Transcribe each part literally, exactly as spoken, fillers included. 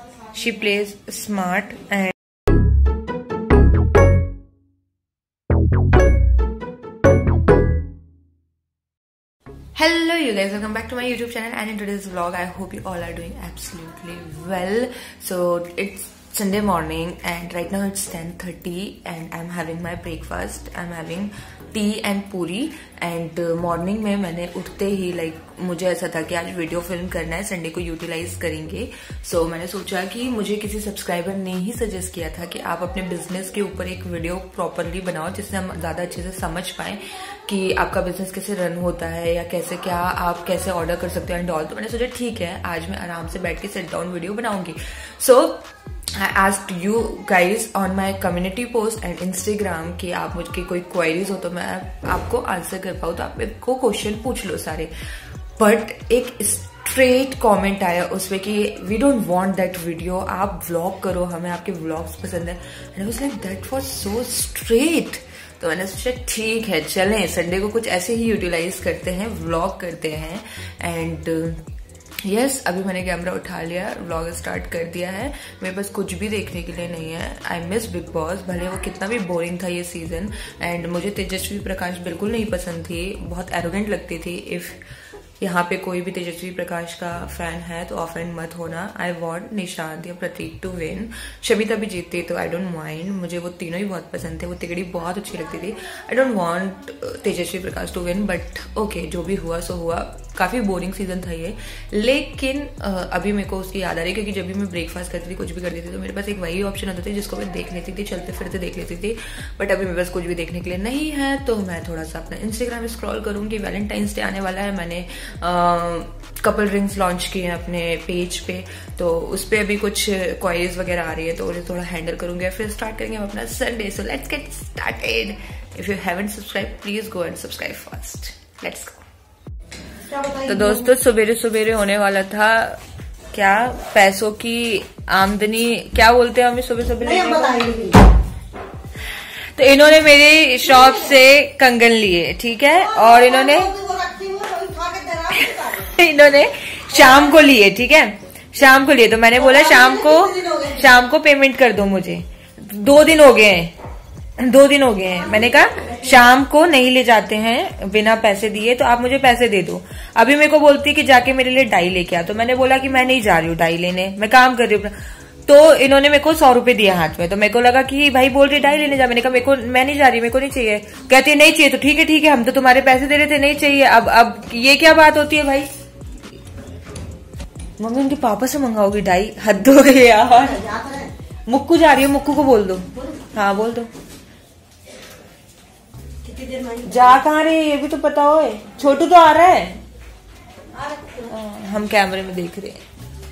She plays smart and hello you guys, welcome back to my YouTube channel and in today's vlog I hope you all are doing absolutely well. So it's Sunday morning and right now it's ten thirty and I'm having my breakfast. I'm having tea and puri and morning में मैंने उठते ही like like, मुझे ऐसा था कि आज video film करना है, संडे को यूटिलाइज करेंगे. सो so, मैंने सोचा कि मुझे किसी सब्सक्राइबर ने ही सजेस्ट किया था कि आप अपने बिजनेस के ऊपर एक वीडियो प्रॉपरली बनाओ जिससे हम ज्यादा अच्छे से समझ पाए कि आपका बिजनेस कैसे रन होता है या कैसे क्या आप कैसे ऑर्डर कर सकते हो एंड ऑल. तो मैंने सोचा ठीक है आज मैं आराम से बैठ के सेट डाउन वीडियो बनाऊंगी. सो I asked you guys on my community post and Instagram कि आप मुझे कोई क्वेरीज हो तो मैं आपको आंसर कर पाऊँ, तो आप मेरे को क्वेश्चन पूछ लो सारे. बट एक स्ट्रेट कमेंट आया उसमें कि we don't want that video, आप व्लॉग करो, हमें आपके व्लॉग्स पसंद है. And I was like that was so straight. तो मैंने सोचा ठीक है चलें संडे को कुछ ऐसे ही यूटिलाइज करते हैं, व्लॉग करते हैं. एंड यस yes, अभी मैंने कैमरा उठा लिया, व्लॉग स्टार्ट कर दिया है. मेरे पास कुछ भी देखने के लिए नहीं है. आई मिस बिग बॉस, भले वो कितना भी बोरिंग था ये सीजन. एंड मुझे तेजस्वी प्रकाश बिल्कुल नहीं पसंद थी, बहुत एरोगेंट लगती थी. इफ यहाँ पे कोई भी तेजस्वी प्रकाश का फैन है तो ऑफेंड मत होना. आई वॉन्ट निशांत या प्रतीक टू विन. शबिता भी जीतती तो आई डोंट माइंड, मुझे वो तीनों ही बहुत पसंद थे. वो तिगड़ी बहुत अच्छी लगती थी. I don't want Tejasswi Prakash to win but okay जो भी हुआ सो हुआ. काफी बोरिंग सीजन था ये, लेकिन अभी मेरे को उसकी याद आ रही है क्योंकि जब भी मैं ब्रेकफास्ट करती थी कुछ भी करती थी तो मेरे पास एक वही ऑप्शन होता था जिसको मैं देख लेती थी, चलते फिरते देख लेती थी. बट अभी मेरे पास कुछ भी देखने के लिए नहीं है तो मैं थोड़ा सा अपना इंस्टाग्राम स्क्रॉल करूंगी. वैलेंटाइंस डे आने वाला है, मैंने कपल रिंग्स लॉन्च किए हैं अपने पेज पे, तो उस पर अभी कुछ क्वारीज वगैरह आ रही है तो उन्हें थोड़ा हैंडल करूंगी. फिर स्टार्ट करेंगे हम अपना Sunday. So let's get started. If you haven't subscribe please go and subscribe first. Let's go. तो दोस्तों सवेरे सवेरे होने वाला था क्या पैसों की आमदनी क्या बोलते हैं हमें सुबह सवेरे. तो इन्होंने मेरी शॉप से कंगन लिए, ठीक है, और इन्होंने इन्होंने शाम को लिए, ठीक है, शाम को लिए. तो मैंने बोला शाम को शाम को पेमेंट कर दो मुझे. दो दिन हो गए हैं दो दिन हो गए हैं मैंने कहा शाम को नहीं ले जाते हैं बिना पैसे दिए तो आप मुझे पैसे दे दो. अभी मेरे को बोलती कि जाके मेरे लिए डाई लेके आ. तो मैंने बोला कि मैं नहीं जा रही हूँ डाई लेने, मैं काम कर रही हूँ. तो इन्होंने मेरे को सौ रुपए दिया हाथ में. तो मेरे को लगा कि भाई बोल रही डाई लेने जा. मैंने कहा मेरे को मैं नहीं जा रही, मेरे को नहीं चाहिए. कहती है नहीं चाहिए. तो ठीक है ठीक है, हम तो तुम्हारे पैसे दे रहे थे, नहीं चाहिए. अब अब ये क्या बात होती है भाई. मम्मी उनके पापा से मंगाओगी डाई, हद हो गई यार. मुक्कू जा रही है, मुक्कू को बोल दो. हाँ बोल दो. जा कहाँ रही है ये भी तो पता हो. छोटू तो आ रहा है, हम कैमरे में देख रहे हैं.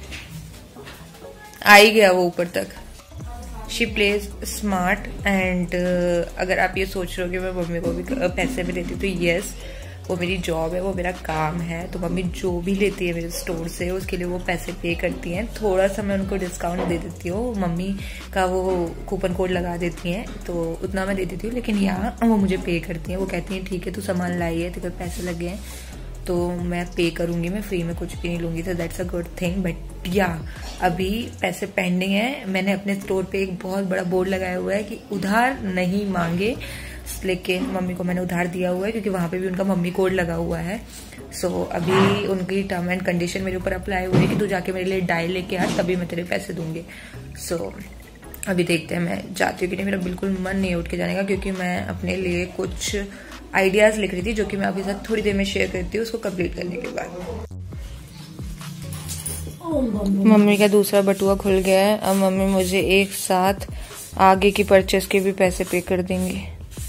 आ ही गया वो ऊपर तक. शी प्लेज स्मार्ट एंड अगर आप ये सोच रहे हो कि मैं मम्मी को भी पैसे भी देती तो यस, वो मेरी जॉब है, वो मेरा काम है. तो मम्मी जो भी लेती है मेरे स्टोर से उसके लिए वो पैसे पे करती हैं. थोड़ा सा मैं उनको डिस्काउंट दे देती हूँ, मम्मी का वो कूपन कोड लगा देती हैं तो उतना मैं दे देती हूँ. लेकिन यहाँ वो मुझे पे करती हैं. वो कहती हैं ठीक है तू सामान लाई है, तेरे पैसे लगे हैं तो मैं पे करूंगी, मैं फ्री में कुछ भी नहीं लूंगी. तो that's a good thing. But या अभी पैसे पेंडिंग है. मैंने अपने स्टोर पे एक बहुत बड़ा बोर्ड लगाया हुआ है कि उधार नहीं मांगे, लेकिन मम्मी को मैंने उधार दिया हुआ है क्योंकि वहां पे भी उनका मम्मी कोड लगा हुआ है. सो so, अभी उनकी टर्म एंड कंडीशन मेरे ऊपर अप्लाई हुई है कि तू जाके मेरे लिए डाई लेके आ तभी मैं तेरे पैसे दूंगी. सो so, अभी देखते हैं मैं जाती हूँ कि नहीं. मेरा बिल्कुल मन नहीं है उठ के जाने का क्योंकि मैं अपने लिए कुछ आइडियाज लिख रही थी जो कि मैं आपके साथ थोड़ी देर में शेयर करती हूँ उसको कंप्लीट करने के बाद. मम्मी का दूसरा बटुआ खुल गया है. अब मम्मी मुझे एक साथ आगे की परचेस के भी पैसे पे कर देंगे.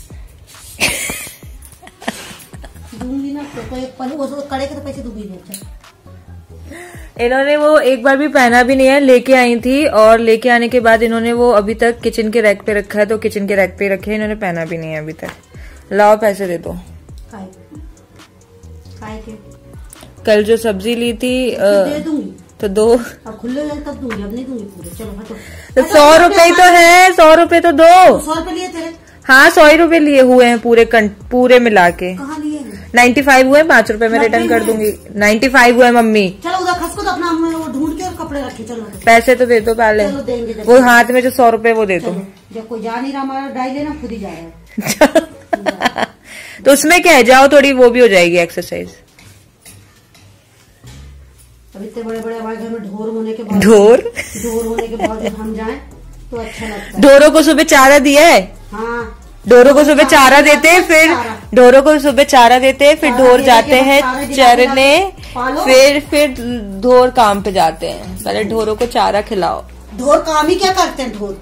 दूंगी ना तो वो कड़े के तो पैसे दूंगी. इन्होंने वो एक बार भी पहना भी नहीं है, लेके आई थी और लेके आने के बाद इन्होंने वो अभी तक किचन के रैक पे रखा है. तो किचन के रैक पे रखे, इन्होंने पहना भी नहीं है अभी तक. लाओ पैसे दे दो. खाए खाए के कल जो सब्जी ली थी दे दूंगी तो दो. अब खुले तब दूंगी, अब नहीं दूंगी पूरे. चलो हटो. तो सौ रुपए तो है, सौ रुपए तो दो. सौ रुपए लिए तेरे. हाँ सौ ही रुपए लिए हुए हैं पूरे पूरे मिला के. कहाँ लिए? नाइन्टी फाइव हुए, पांच रुपए में रिटर्न कर दूंगी. नाइन्टी फाइव हुए मम्मी. चलो उधर खस को तो अपना वो ढूंढ के और कपड़े रख रखी, चलो पैसे तो दे दो पहले। चलो देंगे, देंगे। वो हाथ में जो सौ रुपए वो दे दो। जब कोई जा नहीं रहा हमारा डाई लेना, खुद ही जा रहा है। तो उसमें क्या है, जाओ थोड़ी वो भी हो जाएगी एक्सरसाइज। अब इतने बड़े बड़े हमारे घर में ढोर होने के बाद ढोर ढोर होने के बाद जब हम जाएं तो अच्छा लगता है। ढोरों को सुबह चारा दिया है। हाँ, ढोरों को सुबह चारा देते हैं, फिर ढोरों को सुबह चारा देते हैं, फिर ढोर जाते हैं चरने, फिर फिर ढोर काम पे जाते हैं। पहले ढोरों को चारा खिलाओ। ढोर काम ही क्या करते हैं ढोर?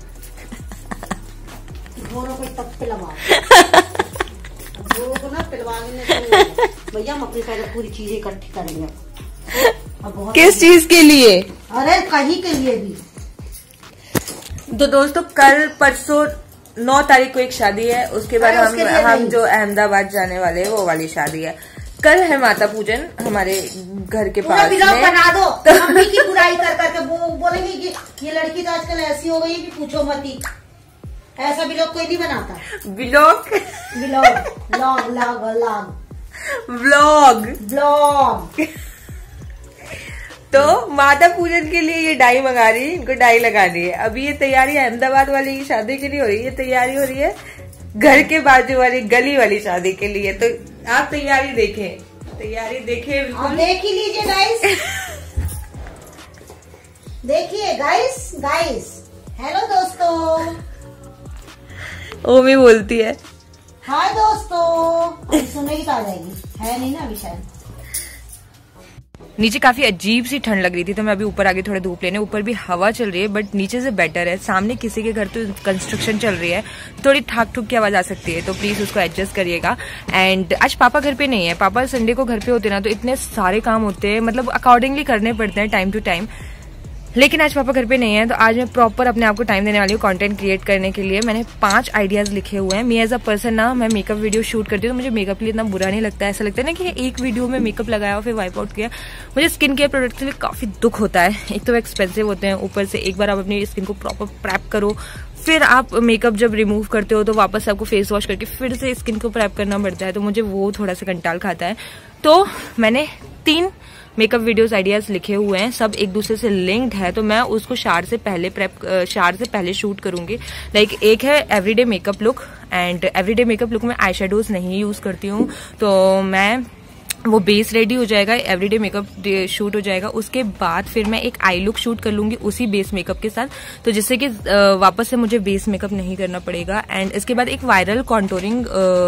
ढोरों को तक पिलवा ढोरों को ना पिलवाने भैया हम अपनी सारी पूरी चीजें इकट्ठी करेंगे। अब बहुत किस चीज के लिए? अरे कहीं के लिए भी। तो दोस्तों कल परसों नौ तारीख को एक शादी है, उसके बाद हम हम जो अहमदाबाद जाने वाले हैं वो वाली शादी है। कल है माता पूजन हमारे घर के पास में। बना दो तो मम्मी की बुराई कर करके वो बोलेंगे कि ये लड़की तो आजकल ऐसी हो गई कि पूछो मत ही। ऐसा ब्लॉग कोई नहीं बनाता। Blog blog blog blog blog blog. तो माता पूजन के लिए ये डाई मंगा रही है, इनको डाई लगानी है। अभी ये तैयारी अहमदाबाद वाली शादी के लिए हो रही है, तैयारी हो रही है घर के बाजू वाली गली वाली शादी के लिए। तो आप तैयारी देखें, तैयारी देखें बिल्कुल। देख ही लीजिए गाइस, देखिए गाइस गाइस। हेलो दोस्तों, ओमी बोलती है हाय दोस्तों। सुनेगी तो आ जाएगी, है नहीं ना अभी शायद। नीचे काफी अजीब सी ठंड लग रही थी तो मैं अभी ऊपर आगे थोड़ा धूप लेने। ऊपर भी हवा चल रही है बट नीचे से बेटर है। सामने किसी के घर तो कंस्ट्रक्शन चल रही है, थोड़ी ठाक ठुक की आवाज आ सकती है, तो प्लीज उसको एडजस्ट करिएगा। एंड आज पापा घर पे नहीं है। पापा संडे को घर पे होते ना तो इतने सारे काम होते हैं, मतलब अकॉर्डिंगली करने पड़ते हैं टाइम टू टाइम। लेकिन आज पापा घर पे नहीं है तो आज मैं प्रॉपर अपने आप को टाइम देने वाली हूँ कंटेंट क्रिएट करने के लिए। मैंने पांच आइडियाज लिखे हुए हैं। मी एज अ पर्सन ना मैं मेकअप वीडियो शूट करती हूँ तो मुझे मेकअप के लिए इतना बुरा नहीं लगता है। ऐसा लगता है ना कि एक वीडियो में मेकअप लगाया और फिर वाइप आउट किया। मुझे स्किन केयर प्रोडक्ट के लिए काफी दुख होता है। एक तो एक्सपेंसिव होते हैं, ऊपर से एक बार आप अपनी स्किन को प्रॉपर प्रेप करो, फिर आप मेकअप जब रिमूव करते हो तो वापस आपको फेस वॉश करके फिर से स्किन को प्रेप करना पड़ता है, तो मुझे वो थोड़ा सा कंटाल खाता है। तो मैंने तीन मेकअप वीडियोस आइडियाज लिखे हुए हैं, सब एक दूसरे से लिंक्ड है, तो मैं उसको शार से पहले प्रेप शार से पहले शूट करूंगी। लाइक like, एक है everyday makeup look, and everyday makeup look में आई शेडोज नहीं यूज करती हूँ, तो मैं वो बेस रेडी हो जाएगा, एवरीडे मेकअप शूट हो जाएगा। उसके बाद फिर मैं एक आई लुक शूट कर लूंगी उसी बेस मेकअप के साथ, तो जिससे कि वापस से मुझे बेस मेकअप नहीं करना पड़ेगा। एंड इसके बाद एक viral contouring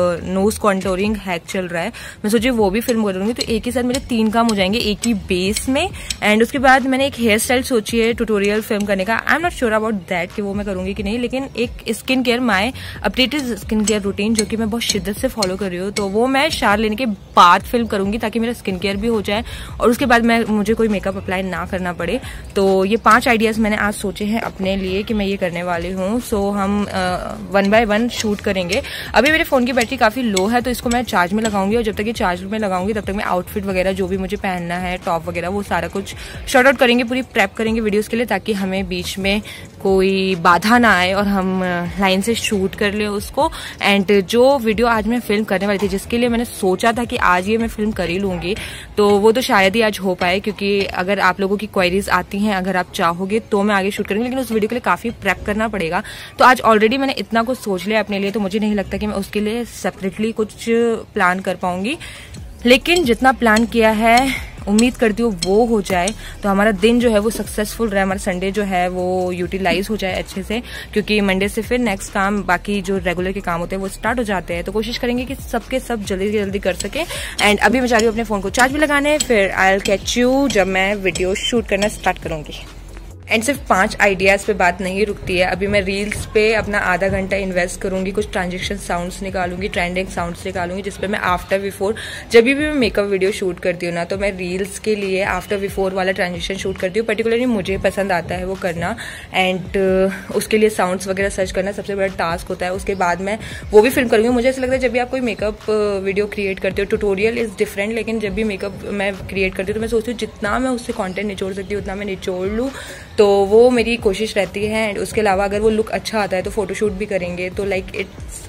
nose contouring hack चल रहा है, मैं सोची वो भी फिल्म करूंगी, तो एक ही साथ मेरे तीन काम हो जाएंगे एक ही बेस में। एंड उसके बाद मैंने एक हेयर स्टाइल सोची है ट्यूटोरियल फिल्म करने का। I am not sure about that कि वो मैं करूंगी कि नहीं, लेकिन एक skin care my updated skin care routine जो कि मैं बहुत शिद्दत से फॉलो कर रही हूँ, तो वो मैं शार लेने के बाद फिल्म करूंगी ताकि मेरा स्किन केयर भी हो जाए और उसके बाद मैं मुझे कोई मेकअप अप्लाई ना करना पड़े। तो ये पांच आइडियाज मैंने आज सोचे हैं अपने लिए कि मैं ये करने वाली हूँ। सो हम वन बाय वन शूट करेंगे। अभी मेरे फोन की बैटरी काफी लो है तो इसको मैं चार्ज में लगाऊंगी, और जब तक ये चार्ज में लगाऊंगी तब तक मैं आउटफिट वगैरह जो भी मुझे पहनना है, टॉप वगैरह, वो सारा कुछ शॉर्ट आउट करेंगे, पूरी प्रेप करेंगे वीडियोज के लिए, ताकि हमें बीच में कोई बाधा ना आए और हम लाइन से शूट कर ले उसको। एंड जो वीडियो आज मैं फिल्म करने वाली थी, जिसके लिए मैंने सोचा था कि आज ये मैं फिल्म कर ही लूंगी, तो वो तो शायद ही आज हो पाए, क्योंकि अगर आप लोगों की क्वेरीज आती हैं, अगर आप चाहोगे तो मैं आगे शूट करूंगी, लेकिन उस वीडियो के लिए काफी प्रेप करना पड़ेगा। तो आज ऑलरेडी मैंने इतना कुछ सोच लिया अपने लिए, तो मुझे नहीं लगता कि मैं उसके लिए सेपरेटली कुछ प्लान कर पाऊंगी। लेकिन जितना प्लान किया है उम्मीद करती हूँ वो हो जाए, तो हमारा दिन जो है वो सक्सेसफुल रहे, हमारा संडे जो है वो यूटिलाइज हो जाए अच्छे से, क्योंकि मंडे से फिर नेक्स्ट काम, बाकी जो रेगुलर के काम होते हैं वो स्टार्ट हो जाते हैं। तो कोशिश करेंगे कि सबके सब जल्दी से जल्दी कर सके। एंड अभी मैं जा रही हूँ अपने फोन को चार्ज भी लगाने, फिर आई विल कैच यू जब मैं वीडियो शूट करना स्टार्ट करूंगी। एंड सिर्फ पांच आइडियाज पे बात नहीं रुकती है, अभी मैं रील्स पे अपना आधा घंटा इन्वेस्ट करूंगी, कुछ ट्रांजेक्शन साउंड्स निकालूंगी, ट्रेंडिंग साउंड्स निकालूंगी, जिसपे मैं आफ्टर बिफोर, जब भी मैं मेकअप वीडियो शूट करती हूँ ना, तो मैं रील्स के लिए आफ्टर बिफोर वाला ट्रांजेक्शन शूट करती हूँ। पर्टिकुलरली मुझे पसंद आता है वो करना, एंड uh, उसके लिए साउंड्स वगैरह सर्च करना सबसे बड़ा टास्क होता है। उसके बाद मैं वो भी फिल्म करूंगी। मुझे ऐसा लगता है जब भी आप कोई मेकअप वीडियो क्रिएट करते हो, ट्यूटोरियल इज डिफरेंट, लेकिन जब भी मेकअप मैं क्रिएट करती हूँ तो मैं सोचती हूँ जितना मैं उससे कॉन्टेंट निचोड़ सकती हूँ उतना मैं निचोड़ लूँ, तो वो मेरी कोशिश रहती है। एंड उसके अलावा अगर वो लुक अच्छा आता है तो फोटोशूट भी करेंगे। तो like it's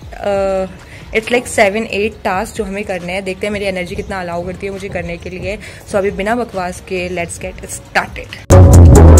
it's like seven eight task जो हमें करने हैं। देखते हैं मेरी एनर्जी कितना अलाउ करती है मुझे करने के लिए। सो so, अभी बिना बकवास के let's get started.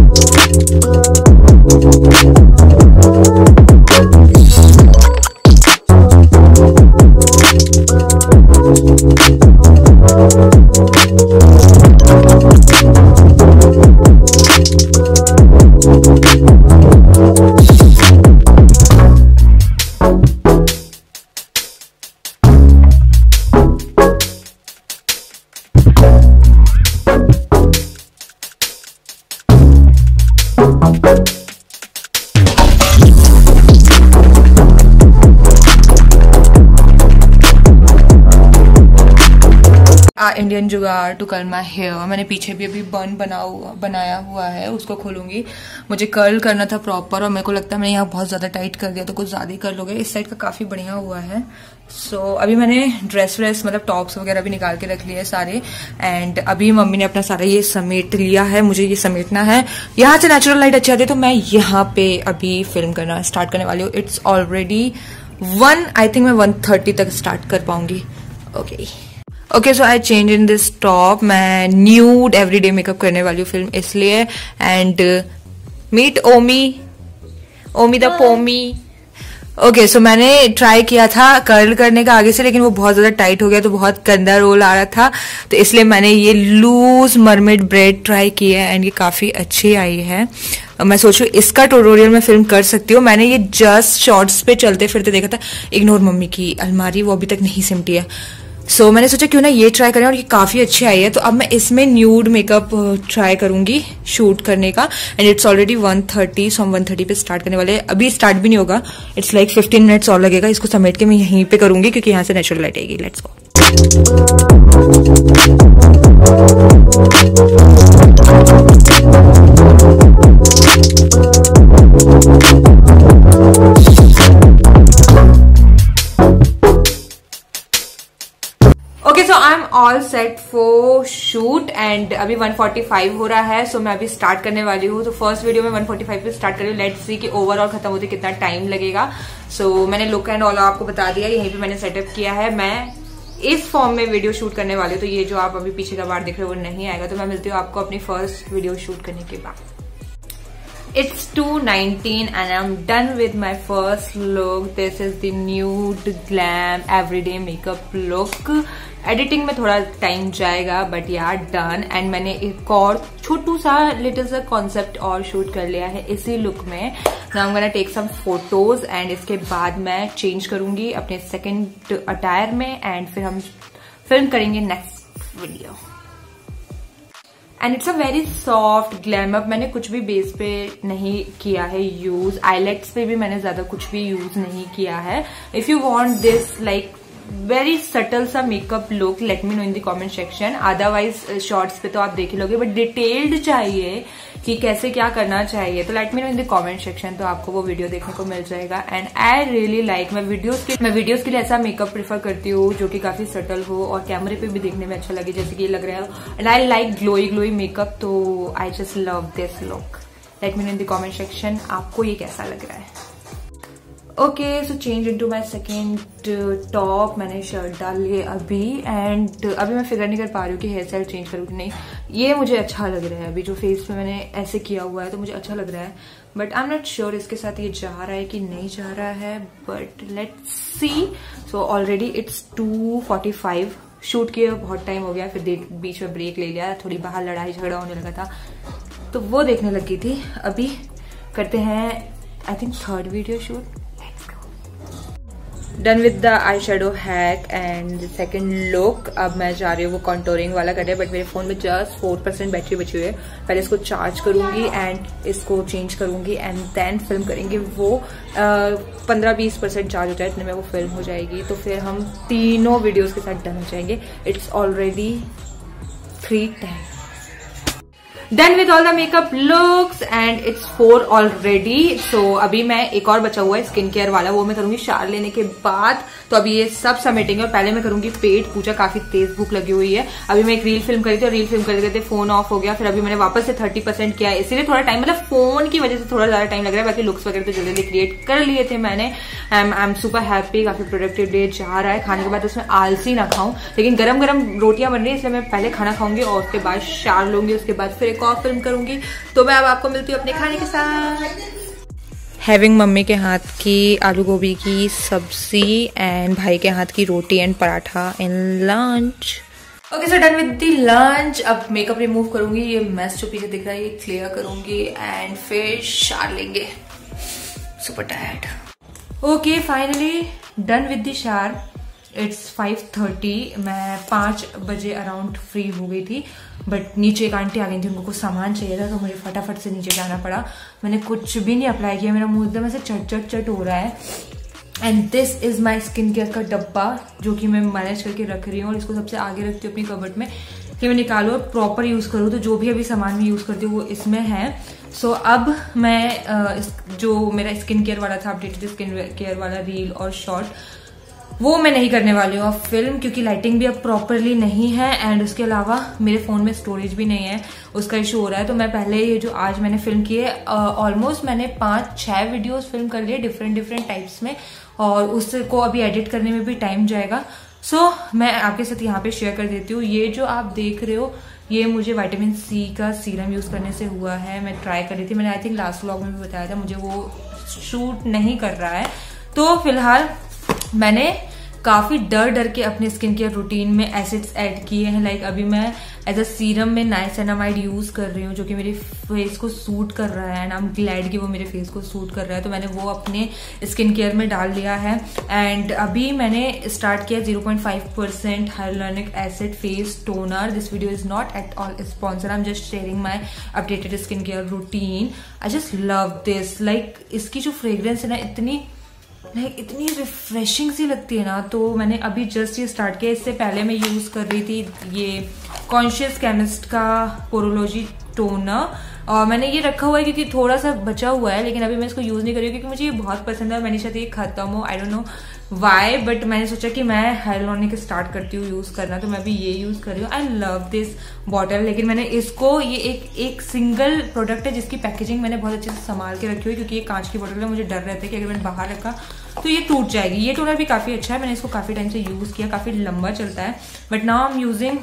Indian jugaad to curl my hair. मैंने पीछे भी अभी बन बना हुआ बनाया हुआ है, उसको खोलूंगी। मुझे कर्ल करना था प्रॉपर और मेरे को लगता है मैंने यहाँ बहुत ज्यादा टाइट कर दिया, तो कुछ ज्यादा ही कर्ल हो गया। इस साइड का काफी बढ़िया हुआ है। सो so, अभी मैंने ड्रेस व्रेस मतलब टॉप्स वगैरह भी निकाल के रख लिए सारे। एंड अभी मम्मी ने अपना सारा ये समेट लिया है, मुझे ये समेटना है। यहाँ से नेचुरल लाइट अच्छी आती है तो मैं यहाँ पे अभी फिल्म करना स्टार्ट करने वाली हूँ। It's already one, I think मैं वन थर्टी तक स्टार्ट कर पाऊंगी। Okay okay so I change in this top. मैं न्यूड एवरीडे मेकअप करने वाली हूँ फिल्म इसलिए। And meet Omi, Omi the pomi. Okay so मैंने ट्राई किया था कर्ल करने का आगे से, लेकिन वो बहुत ज्यादा टाइट हो गया तो बहुत गंदा रोल आ रहा था, तो इसलिए मैंने ये लूज मरमेड ब्रेड ट्राई की है एंड ये काफी अच्छी आई है। मैं सोचू इसका ट्यूटोरियल मैं फिल्म कर सकती हूँ। मैंने ये जस्ट शॉर्ट्स पे चलते फिरते देखा था। इग्नोर मम्मी की अलमारी, वो अभी तक नहीं सिमटी है। सो so, मैंने सोचा क्यों ना ये ट्राई करें और ये काफी अच्छी आई है। तो अब मैं इसमें न्यूड मेकअप ट्राई करूंगी शूट करने का। And it's already one thirty, so हम वन थर्टी पे स्टार्ट करने वाले हैं। अभी स्टार्ट भी नहीं होगा, इट्स लाइक फिफ्टीन मिनट्स और लगेगा। इसको समेट के मैं यहीं पे करूंगी क्योंकि यहाँ से नेचुरल लाइट आएगी। Let's go. Okay so I am all set for shoot and अभी वन फोर्टी फाइव हो रहा है। सो so मैं अभी स्टार्ट करने वाली हूँ। तो फर्स्ट वीडियो में वन फोर्टी फाइव पे स्टार्ट कर रही हूँ। लेट्स सी कि ओवरऑल खत्म होते कितना टाइम लगेगा। सो so, मैंने लुक एंड ऑल आपको बता दिया, यहीं पे मैंने सेटअप किया है। मैं इस फॉर्म में वीडियो शूट करने वाली हूँ, तो ये जो आप अभी पीछे का बार देख रहे हो वो नहीं आएगा। तो मैं मिलती हूँ आपको अपनी फर्स्ट वीडियो शूट करने के बाद। It's two nineteen and I'm done with my first look. This is the nude glam everyday makeup look. Editing में थोड़ा टाइम जाएगा बट यार डन। एंड मैंने एक और छोटू सा लिटिल सा कॉन्सेप्ट और शूट कर लिया है इसी लुक में। Now I am gonna take some photos and इसके बाद मैं चेंज करूंगी अपने सेकंड अटायर में एंड फिर हम फिल्म करेंगे next video. And it's a very soft glam up. मैंने कुछ भी बेस पे नहीं किया है यूज, आईलेट्स पे भी मैंने ज्यादा कुछ भी यूज नहीं किया है। If you want this like very subtle सा makeup look, let me know in the comment section. Otherwise shorts पे तो आप देख ही लोगे, बट डिटेल्ड चाहिए कि कैसे क्या करना चाहिए तो let me know in the comment section, तो आपको वो वीडियो देखने को मिल जाएगा। एंड आई रियली लाइक मैं वीडियोस के मैं वीडियोस के लिए ऐसा मेकअप प्रेफर करती हूँ जो कि काफी सटल हो और कैमरे पे भी देखने में अच्छा लगे, जैसे कि ये लग रहा है। And I like glowy glowy makeup, तो I just love this look. Let me know in the comment section आपको ये कैसा लग रहा है। Okay so change into my second top. मैंने शर्ट डाल ली है अभी एंड अभी मैं फिगर नहीं कर पा रही हूँ कि हेयर स्टाइल चेंज करूँ कि नहीं। ये मुझे अच्छा लग रहा है अभी जो फेस पे मैंने ऐसे किया हुआ है, तो मुझे अच्छा लग रहा है। But I am not sure इसके साथ ये जा रहा है कि नहीं जा रहा है, but let's see. So already it's two forty five. Shoot किए बहुत टाइम हो गया, फिर बीच में ब्रेक ले लिया, थोड़ी बाहर लड़ाई झगड़ा होने लगा था तो वो देखने लगी थी। अभी करते हैं I think third video shoot. Done with the eye shadow hack and second look. अब मैं जा रही हूँ वो कॉन्टोरिंग वाला करने, बट मेरे फोन में जस्ट फोर परसेंट बैटरी बची हुई है। पहले इसको चार्ज करूंगी एंड इसको चेंज करूंगी एंड देन फिल्म करेंगे। वो पंद्रह बीस परसेंट चार्ज हो जाए इतने में वो फिल्म हो जाएगी, तो फिर हम तीनों वीडियोस के साथ डन हो जाएंगे। It's already three ten. Done with all the makeup looks and it's four already. So अभी मैं एक और बचा हुआ है स्किन केयर वाला, वो मैं करूंगी शार लेने के बाद। तो अभी ये सब समेटेंगे और पहले मैं करूंगी पेट पूजा। काफी तेज भूख लगी हुई है। अभी मैं एक रील फिल्म करी थी और रील फिल्म करते करते फोन ऑफ हो गया। फिर अभी मैंने वापस से थर्टी परसेंट किया, इसीलिए थोड़ा टाइम मतलब फोन की वजह से थोड़ा ज्यादा टाइम लग रहा है। बाकी लुक्स वगैरह तो जल्दी क्रिएट कर लिए थे मैंने। आई एम सुपर हैप्पी, काफी प्रोडक्टिव डे जा रहा है। खाने के बाद उसमें आलसी ना खाऊं, लेकिन गरम गरम रोटियां बन रही है इसलिए मैं पहले खाना खाऊंगी और उसके बाद शार लूंगी। उसके बाद फिर एक एक और फिल्म करूंगी। तो मैं अब आपको मिलती हूँ अपने खाने के साथ। हैविंग मम्मी के हाथ की आलू गोभी की सब्जी एंड भाई के हाथ की roti and paratha in lunch. Okay so done with the lunch. अब मेकअप रिमूव करूंगी, ये मैस जो पीछे दिख रहा है ये क्लियर करूंगी एंड फिर शार लेंगे। Super tired. Okay finally done with the shower. It's five thirty. मैं पाँच बजे अराउंड फ्री हो गई थी, बट नीचे एक आंटी आ गई थी, उनको कुछ सामान चाहिए था तो मुझे फटाफट से नीचे जाना पड़ा। मैंने कुछ भी नहीं अप्लाई किया, मेरा मुंह एकदम ऐसे चट चट चट हो रहा है। And this is my skin care का डब्बा जो कि मैं मैनेज करके रख रही हूँ और इसको सबसे आगे रखती हूँ अपनी कबर्ड में कि मैं निकालूँ और प्रॉपर यूज करूँ। तो जो भी अभी सामान मैं यूज करती हूँ वो इसमें है। सो so, अब मैं uh, इस, जो मेरा स्किन केयर वाला था, अपडेटेड स्किन केयर वाला रील और शॉर्ट, वो मैं नहीं करने वाली हूँ अब फिल्म, क्योंकि लाइटिंग भी अब प्रॉपरली नहीं है एंड उसके अलावा मेरे फोन में स्टोरेज भी नहीं है, उसका इशू हो रहा है। तो मैं पहले ये जो आज मैंने फिल्म की है, ऑलमोस्ट मैंने पांच छह वीडियोस फिल्म कर लिए डिफरेंट डिफरेंट टाइप्स में, और उसको अभी एडिट करने में भी टाइम जाएगा। सो so, मैं आपके साथ यहाँ पे शेयर कर देती हूँ। ये जो आप देख रहे हो ये मुझे विटामिन सी का सीरम यूज करने से हुआ है। मैं ट्राई कर रही थी, मैंने आई थिंक लास्ट व्लॉग में भी बताया था, मुझे वो शूट नहीं कर रहा है। तो फिलहाल मैंने काफी डर डर के अपने स्किन केयर रूटीन में एसिड्स ऐड किए हैं। लाइक अभी मैं एज अ सीरम में नाइसिनामाइड यूज कर रही हूँ जो कि मेरे फेस को सूट कर रहा है एंड आई एम ग्लैड कि वो मेरे फेस को सूट कर रहा है। तो मैंने वो अपने स्किन केयर में डाल लिया है। एंड अभी मैंने स्टार्ट किया zero point five percent hyaluronic acid face toner. This video is not at all sponsor, I am just sharing my updated skin care routine. I just love this. Like इसकी जो fragrance है ना, इतनी like इतनी refreshing सी लगती है ना। तो मैंने अभी जस्ट ये स्टार्ट किया। इससे पहले मैं यूज कर रही थी ये कॉन्शियस केमिस्ट का पोरोलॉजी टोनर, और मैंने ये रखा हुआ है क्योंकि थोड़ा सा बचा हुआ है, लेकिन अभी मैं इसको यूज नहीं कर रही हूँ क्योंकि मुझे ये बहुत पसंद है। मैंने शायद ये खत्म हो, I don't know why, but मैंने सोचा कि मैं हाइलुरोनिक स्टार्ट करती हूँ यूज करना, तो मैं भी ये यूज कर रही हूँ। I love this bottle. लेकिन मैंने इसको, ये एक एक सिंगल प्रोडक्ट है जिसकी पैकेजिंग मैंने बहुत अच्छे से संभाल के रखी हुई, क्योंकि ये कांच की बॉटल है। मुझे डर रहता है कि अगर मैंने बाहर रखा तो ये टूट जाएगी। ये टोनर भी काफी अच्छा है, मैंने इसको काफी टाइम से यूज किया, काफी लंबा चलता है। But now I am using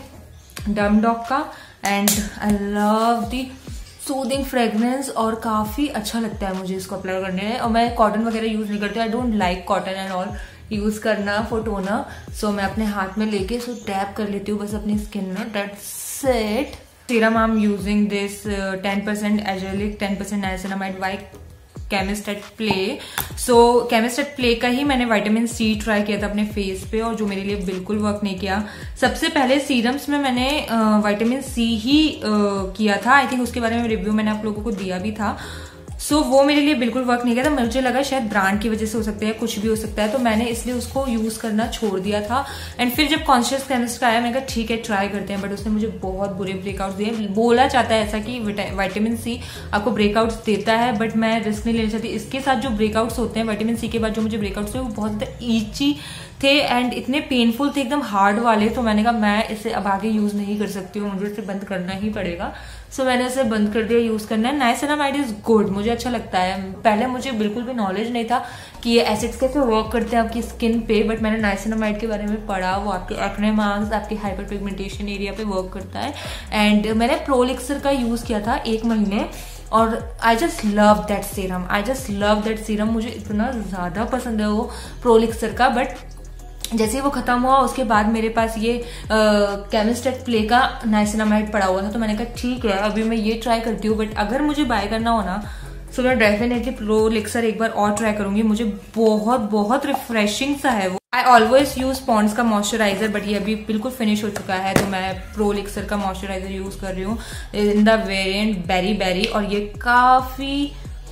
dum dog का and I love the soothing fragrance, और काफी अच्छा लगता है मुझे इसको अप्लाई करने में। और मैं कॉटन वगैरह यूज नहीं करती, I don't like cotton and all use करना फॉर टोनर। सो मैं अपने हाथ में लेके इसको टैप कर लेती हूँ बस अपनी स्किन में, that's it. Serum I am using this ten percent azelaic, ten percent niacinamide by Chemist at Play. So Chemist at play का ही मैंने विटामिन सी ट्राई किया था अपने फेस पे, और जो मेरे लिए बिल्कुल वर्क नहीं किया। सबसे पहले सीरम्स में मैंने विटामिन सी ही uh, किया था, आई थिंक उसके बारे में रिव्यू मैंने आप लोगों को दिया भी था। सो so, वो मेरे लिए बिल्कुल वर्क नहीं किया था। मुझे लगा शायद ब्रांड की वजह से हो सकता है, कुछ भी हो सकता है, तो मैंने इसलिए उसको यूज करना छोड़ दिया था। एंड फिर जब कॉन्शियस केमिस्ट का आया, मैंने कहा ठीक है ट्राई करते हैं, बट उसने मुझे बहुत बुरे ब्रेकआउट्स दिए। बोला चाहता है ऐसा कि विटामिन सी आपको ब्रेकआउट्स देता है, बट मैं रिस्क नहीं लेना चाहती। इसके साथ जो ब्रेकआउट्स होते हैं विटामिन सी के बाद, जो मुझे ब्रेकआउट्स हुए वो बहुत ज्यादा ईची थे एंड इतने पेनफुल थे, एकदम हार्ड वाले। तो मैंने कहा मैं इसे अब आगे यूज नहीं कर सकती हूँ, मुझे इसे बंद करना ही पड़ेगा। सो so, मैंने इसे बंद कर दिया यूज करना है। नाइसिनामाइड इज गुड, मुझे अच्छा लगता है। पहले मुझे बिल्कुल भी नॉलेज नहीं था कि ये एसिड्स कैसे वर्क करते हैं आपकी स्किन पे, बट मैंने नाइसिनामाइड के बारे में पढ़ा। वो आपके एक्ने मार्क्स, आपके हाइपर पिगमेंटेशन एरिया पे वर्क करता है। एंड मैंने प्रोलिक्सर का यूज किया था एक महीने, और I just love that serum, I just love that serum. मुझे इतना ज्यादा पसंद है वो प्रोलिक्सर का। बट जैसे ही वो खत्म हुआ उसके बाद मेरे पास ये केमिस्ट एट प्ले का नाइसिनामाइड पड़ा हुआ था, तो मैंने कहा ठीक है अभी मैं ये ट्राई करती हूँ। बट अगर मुझे बाय करना हो ना, तो मैं डेफिनेटली प्रोलिक्सर एक बार और ट्राई करूंगी। मुझे बहुत बहुत रिफ्रेशिंग सा है वो। आई ऑलवेज यूज पॉन्ड्स का मॉइस्चराइजर, बट ये अभी बिल्कुल फिनिश हो चुका है, तो मैं प्रोलिक्सर का मॉइस्चराइजर यूज कर रही हूँ in the variant berry berry. और ये काफी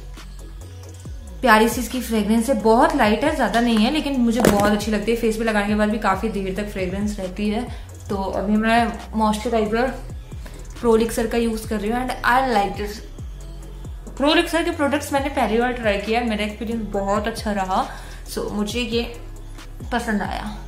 प्यारी सी इसकी फ्रेग्रेंस है, बहुत लाइट है, ज्यादा नहीं है, लेकिन मुझे बहुत अच्छी लगती है। फेस पे लगाने के बाद भी काफी देर तक फ्रेग्रेंस रहती है। तो अभी मैं मॉइस्चराइजर प्रोलिक्सर का यूज कर रही हूँ and I like this. Prolixr के प्रोडक्ट्स मैंने पहली बार ट्राई किया, मेरा एक्सपीरियंस बहुत अच्छा रहा। सो so, मुझे ये पसंद आया।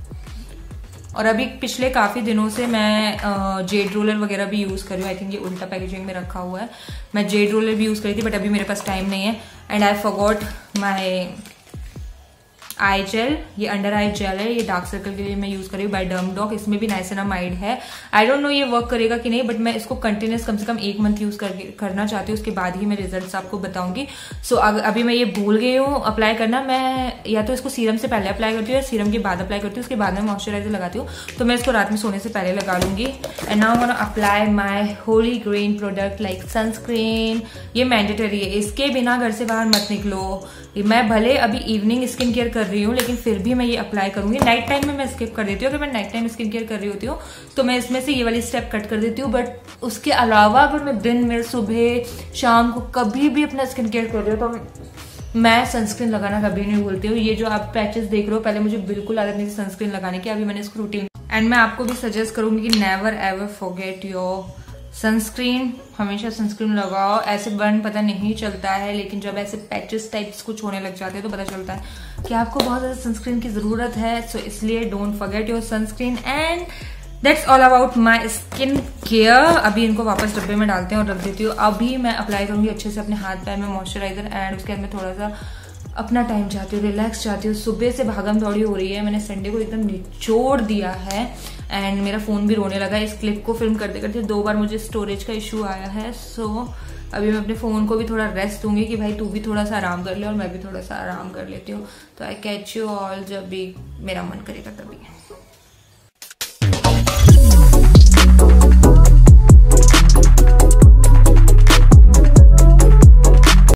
और अभी पिछले काफी दिनों से मैं जेड रोलर वगैरह भी यूज कर रही हूँ। आई थिंक ये उल्टा पैकेजिंग में रखा हुआ है। मैं जेड रोलर भी यूज करी थी, बट अभी मेरे पास टाइम नहीं है and I forgot my eye gel, ये अंडर आई जेल है, ये डार्क सर्कल के लिए मैं यूज कर रही हूँ बाय डर्मडॉक। इसमें भी नाइसिनामाइड है। आई डोंट नो ये वर्क करेगा कि नहीं, बट मैं इसको कंटिन्यूस कम से कम एक मंथ यूज कर, करना चाहती हूँ, उसके बाद ही मैं रिजल्ट्स आपको बताऊंगी। सो so, अभी मैं ये भूल गई हूँ अप्लाई करना। मैं या तो इसको सीरम से पहले अप्लाई करती हूँ या सीरम के बाद अप्लाई करती हूँ, उसके बाद में मॉइस्चराइजर लगाती हूँ। तो मैं इसको रात में सोने से पहले लगा लूंगी। And now I want to apply my holy grail product like sunscreen. ये मैंडेटरी है, इसके बिना घर से बाहर मत निकलो। मैं भले अभी इवनिंग स्किन केयर कर रही हूँ, लेकिन फिर भी मैं ये अप्लाई करूंगी। नाइट टाइम में मैं स्किप कर देती हूँ। अगर मैं नाइट टाइम स्किन केयर कर रही होती हूँ तो मैं इसमें से ये वाली स्टेप कट कर देती हूँ। बट उसके अलावा अगर मैं दिन में सुबह शाम को कभी भी अपना स्किन केयर कर रही हूँ तो मैं सनस्क्रीन लगाना कभी नहीं भूलती हूँ। ये जो आप पैचेस देख रहे हो, पहले मुझे बिल्कुल आदत नहीं थी सनस्क्रीन लगाने की, अभी मैंने इसको रूटीन। एंड मैं आपको भी सजेस्ट करूंगी कि never ever forget your sunscreen. हमेशा सनस्क्रीन लगाओ। ऐसे बर्न पता नहीं चलता है, लेकिन जब ऐसे पैचेस टाइप्स कुछ होने लग जाते हैं तो पता चलता है कि आपको बहुत ज्यादा सनस्क्रीन की जरूरत है। सो so, इसलिए don't forget your sunscreen. And that's all about my skin care. अभी इनको वापस डब्बे में डालते हैं और रख देती हूँ। अभी मैं अप्लाई करूंगी अच्छे से अपने हाथ पैर में मॉइस्चराइजर। एंड उसके बाद मैं थोड़ा सा अपना टाइम चाहती हूँ, रिलैक्स चाहती हूँ। सुबह से भागम दौड़ी हो रही है, मैंने संडे को एकदम निचोड़ दिया है। एंड मेरा फोन भी रोने लगा। इस क्लिप को फिल्म करते करते दो बार मुझे स्टोरेज का इशू आया है। सो so, अभी मैं अपने फोन को भी थोड़ा रेस्ट दूंगी कि भाई तू भी थोड़ा सा आराम कर ले और मैं भी थोड़ा सा आराम कर लेती हूँ। तो आई कैच यू ऑल जब भी मेरा मन करेगा तभी।